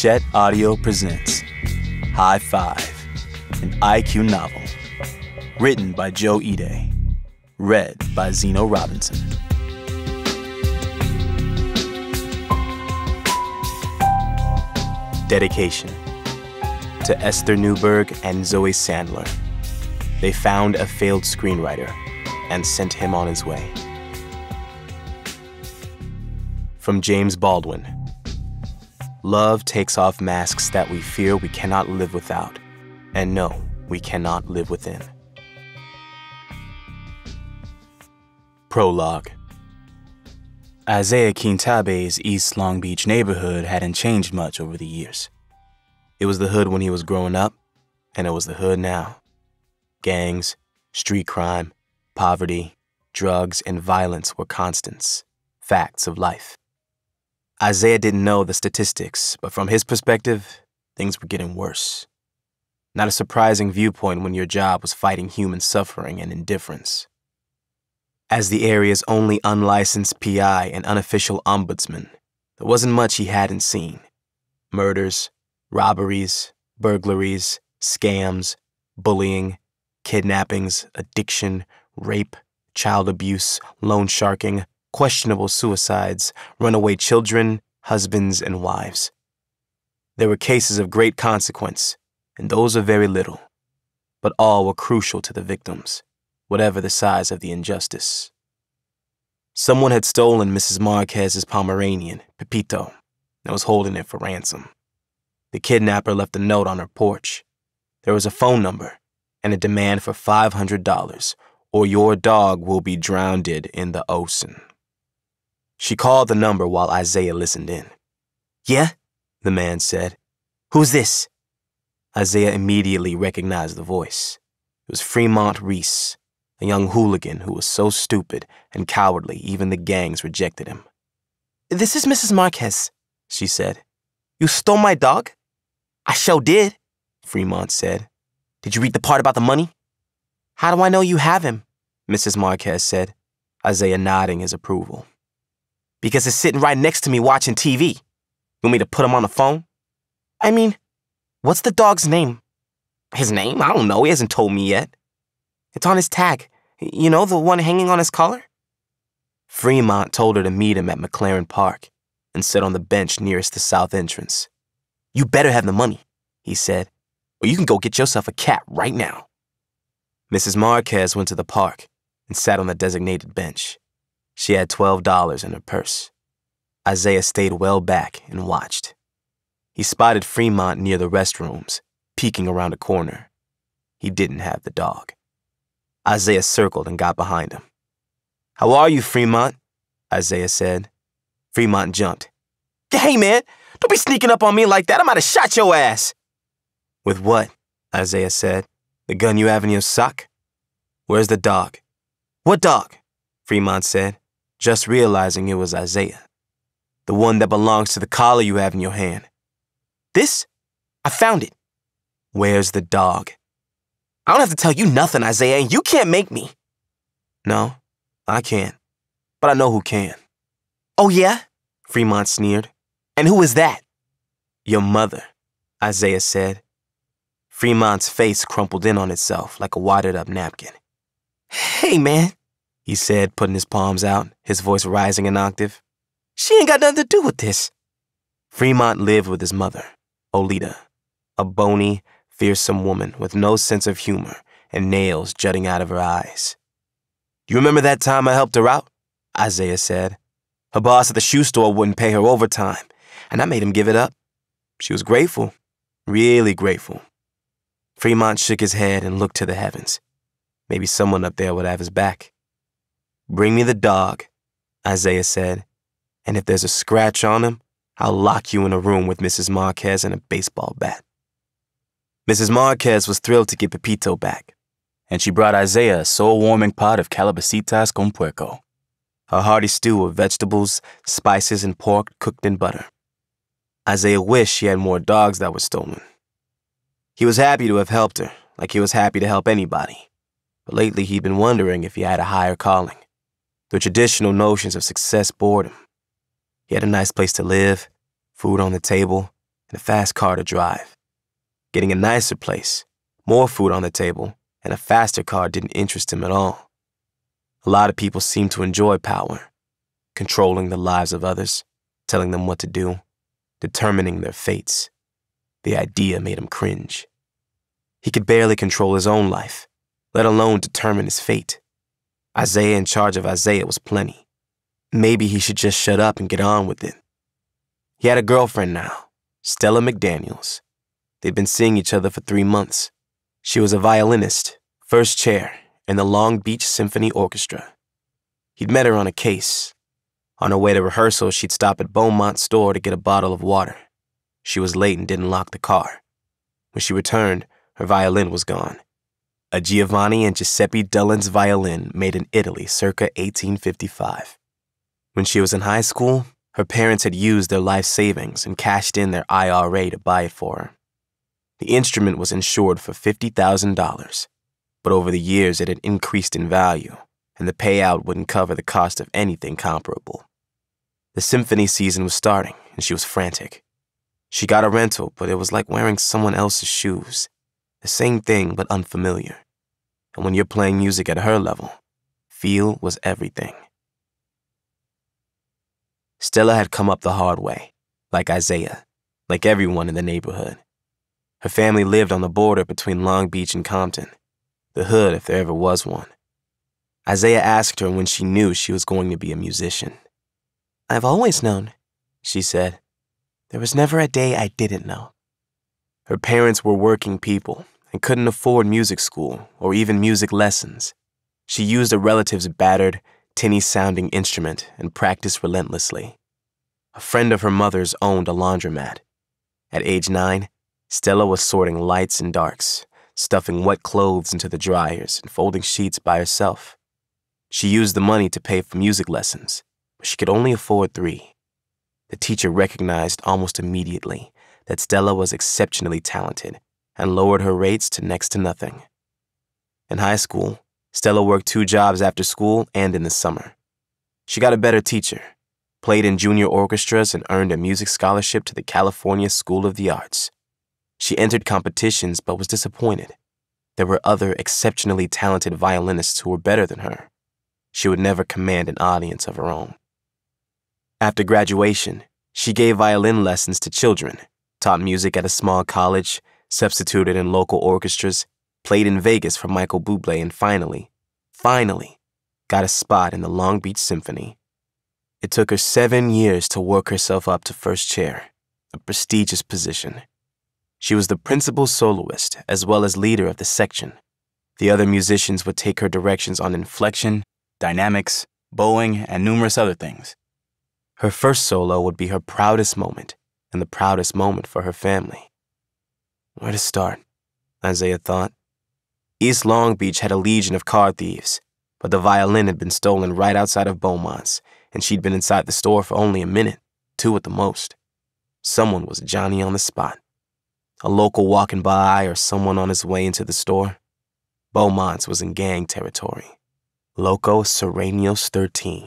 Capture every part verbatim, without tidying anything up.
Hachette Audio presents High Five, an I Q novel. Written by Joe Ide. Read by Zeno Robinson. Dedication to Esther Newberg and Zoe Sandler. They found a failed screenwriter and sent him on his way. From James Baldwin. Love takes off masks that we fear we cannot live without, and know we cannot live within. Prologue. Isaiah Quintabe's East Long Beach neighborhood hadn't changed much over the years. It was the hood when he was growing up, and it was the hood now. Gangs, street crime, poverty, drugs, and violence were constants, facts of life. Isaiah didn't know the statistics, but from his perspective, things were getting worse. Not a surprising viewpoint when your job was fighting human suffering and indifference. As the area's only unlicensed P I and unofficial ombudsman, there wasn't much he hadn't seen. Murders, robberies, burglaries, scams, bullying, kidnappings, addiction, rape, child abuse, loan sharking, questionable suicides, runaway children, husbands, and wives. There were cases of great consequence, and those of very little, but all were crucial to the victims, whatever the size of the injustice. Someone had stolen Missus Marquez's Pomeranian, Pepito, and was holding it for ransom. The kidnapper left a note on her porch. There was a phone number and a demand for five hundred dollars, or your dog will be drowned in the ocean. She called the number while Isaiah listened in. "Yeah?" the man said. "Who's this?" Isaiah immediately recognized the voice. It was Fremont Reese, a young hooligan who was so stupid and cowardly even the gangs rejected him. "This is Missus Marquez," she said. "You stole my dog?" "I sure did," Fremont said. "Did you read the part about the money?" "How do I know you have him?" Missus Marquez said, Isaiah nodding his approval. "Because it's sitting right next to me watching T V. You want me to put him on the phone?" "I mean, what's the dog's name?" "His name? I don't know. He hasn't told me yet." "It's on his tag. You know, the one hanging on his collar?" Fremont told her to meet him at McLaren Park and sit on the bench nearest the south entrance. "You better have the money," he said, "or you can go get yourself a cat right now." Missus Marquez went to the park and sat on the designated bench. She had twelve dollars in her purse. Isaiah stayed well back and watched. He spotted Fremont near the restrooms, peeking around a corner. He didn't have the dog. Isaiah circled and got behind him. "How are you, Fremont?" Isaiah said. Fremont jumped. "Hey, man, don't be sneaking up on me like that. I might have shot your ass." "With what?" Isaiah said. "The gun you have in your sock?" "Where's the dog?" "What dog?" Fremont said, just realizing it was Isaiah. "The one that belongs to the collar you have in your hand." "This? I found it." "Where's the dog?" "I don't have to tell you nothing, Isaiah, and you can't make me." "No, I can't, but I know who can." "Oh, yeah?" Fremont sneered. "And who is that?" "Your mother," Isaiah said. Fremont's face crumpled in on itself like a wadded-up napkin. "Hey, man," he said, putting his palms out, his voice rising an octave. "She ain't got nothing to do with this." Fremont lived with his mother, Olita, a bony, fearsome woman with no sense of humor and nails jutting out of her eyes. "You remember that time I helped her out?" Isaiah said. "Her boss at the shoe store wouldn't pay her overtime, and I made him give it up. She was grateful, really grateful." Fremont shook his head and looked to the heavens. Maybe someone up there would have his back. "Bring me the dog," Isaiah said, "and if there's a scratch on him, I'll lock you in a room with Missus Marquez and a baseball bat." Missus Marquez was thrilled to get Pepito back, and she brought Isaiah a soul-warming pot of calabacitas con puerco, a hearty stew of vegetables, spices, and pork cooked in butter. Isaiah wished she had more dogs that were stolen. He was happy to have helped her, like he was happy to help anybody, but lately he'd been wondering if he had a higher calling. The traditional notions of success bored him. He had a nice place to live, food on the table, and a fast car to drive. Getting a nicer place, more food on the table, and a faster car didn't interest him at all. A lot of people seemed to enjoy power, controlling the lives of others, telling them what to do, determining their fates. The idea made him cringe. He could barely control his own life, let alone determine his fate. Isaiah in charge of Isaiah was plenty. Maybe he should just shut up and get on with it. He had a girlfriend now, Stella McDaniels. They'd been seeing each other for three months. She was a violinist, first chair, in the Long Beach Symphony Orchestra. He'd met her on a case. On her way to rehearsal, she'd stop at Beaumont's store to get a bottle of water. She was late and didn't lock the car. When she returned, her violin was gone. A Giovanni and Giuseppe Dullen's violin made in Italy circa eighteen fifty-five. When she was in high school, her parents had used their life savings and cashed in their I R A to buy it for her. The instrument was insured for fifty thousand dollars, but over the years it had increased in value, and the payout wouldn't cover the cost of anything comparable. The symphony season was starting, and she was frantic. She got a rental, but it was like wearing someone else's shoes. The same thing, but unfamiliar. And when you're playing music at her level, feel was everything. Stella had come up the hard way, like Isaiah, like everyone in the neighborhood. Her family lived on the border between Long Beach and Compton, the hood if there ever was one. Isaiah asked her when she knew she was going to be a musician. "I've always known," she said. "There was never a day I didn't know." Her parents were working people and couldn't afford music school or even music lessons. She used a relative's battered, tinny-sounding instrument and practiced relentlessly. A friend of her mother's owned a laundromat. At age nine, Stella was sorting lights and darks, stuffing wet clothes into the dryers and folding sheets by herself. She used the money to pay for music lessons, but she could only afford three. The teacher recognized almost immediately that Stella was exceptionally talented and lowered her rates to next to nothing. In high school, Stella worked two jobs after school and in the summer. She got a better teacher, played in junior orchestras, and earned a music scholarship to the California School of the Arts. She entered competitions but was disappointed. There were other exceptionally talented violinists who were better than her. She would never command an audience of her own. After graduation, she gave violin lessons to children, taught music at a small college, substituted in local orchestras, played in Vegas for Michael Bublé, and finally, finally, got a spot in the Long Beach Symphony. It took her seven years to work herself up to first chair, a prestigious position. She was the principal soloist as well as leader of the section. The other musicians would take her directions on inflection, dynamics, bowing, and numerous other things. Her first solo would be her proudest moment, and the proudest moment for her family. Where to start? Isaiah thought. East Long Beach had a legion of car thieves, but the violin had been stolen right outside of Beaumont's, and she'd been inside the store for only a minute, two at the most. Someone was Johnny on the spot. A local walking by or someone on his way into the store. Beaumont's was in gang territory. Loco Serenios thirteen.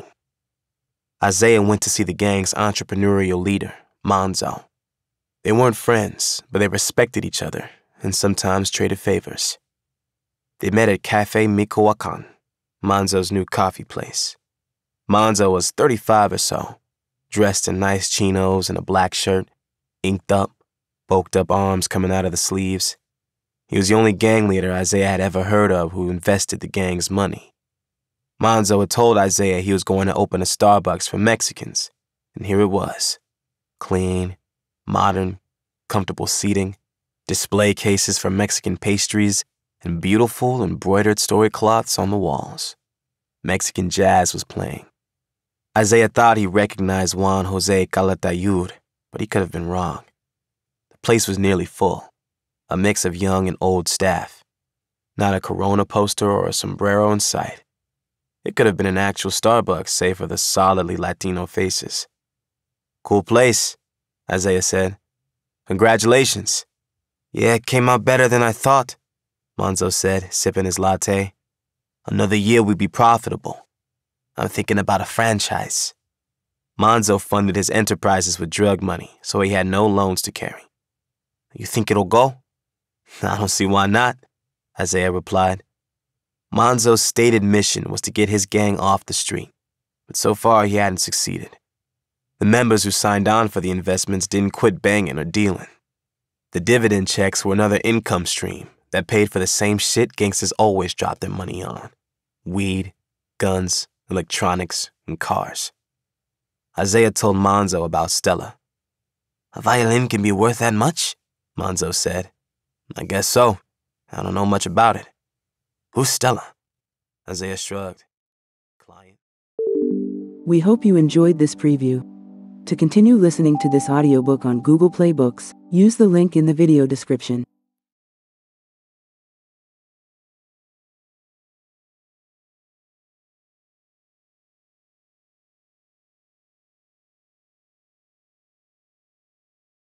Isaiah went to see the gang's entrepreneurial leader, Monzo. They weren't friends, but they respected each other and sometimes traded favors. They met at Cafe Michoacan, Monzo's new coffee place. Monzo was thirty-five or so, dressed in nice chinos and a black shirt, inked up, bulked up arms coming out of the sleeves. He was the only gang leader Isaiah had ever heard of who invested the gang's money. Monzo had told Isaiah he was going to open a Starbucks for Mexicans, and here it was. Clean, modern, comfortable seating, display cases for Mexican pastries, and beautiful embroidered story cloths on the walls. Mexican jazz was playing. Isaiah thought he recognized Juan Jose Calatayud, but he could have been wrong. The place was nearly full, a mix of young and old staff. Not a Corona poster or a sombrero in sight. It could have been an actual Starbucks, save for the solidly Latino faces. Cool place, Isaiah said. Congratulations. Yeah, it came out better than I thought, Monzo said, sipping his latte. Another year we'd be profitable. I'm thinking about a franchise. Monzo funded his enterprises with drug money, so he had no loans to carry. You think it'll go? I don't see why not, Isaiah replied. Monzo's stated mission was to get his gang off the street, but so far he hadn't succeeded. The members who signed on for the investments didn't quit banging or dealing. The dividend checks were another income stream that paid for the same shit gangsters always drop their money on: weed, guns, electronics, and cars. Isaiah told Monzo about Stella. A violin can be worth that much? Monzo said. I guess so. I don't know much about it. Who's Stella? Isaiah shrugged. Client. We hope you enjoyed this preview. To continue listening to this audiobook on Google Play Books, use the link in the video description.